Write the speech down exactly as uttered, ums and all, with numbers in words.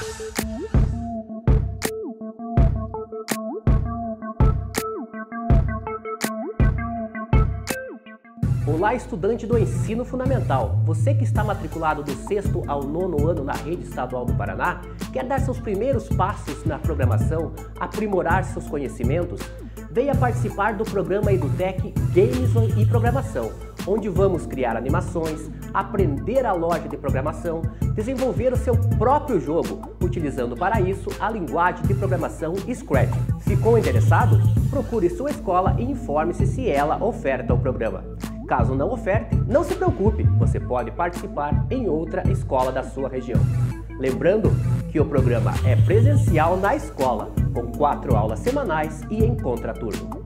Olá, estudante do ensino fundamental! Você que está matriculado do sexto ao nono ano na rede estadual do Paraná, quer dar seus primeiros passos na programação, aprimorar seus conhecimentos? Venha participar do programa EduTech Games e Programação, onde vamos criar animações, aprender a lógica de programação, desenvolver o seu próprio jogo, utilizando para isso a linguagem de programação Scratch. Ficou interessado? Procure sua escola e informe-se se ela oferta o programa. Caso não oferte, não se preocupe, você pode participar em outra escola da sua região. Lembrando que o programa é presencial na escola, com quatro aulas semanais e em contraturno.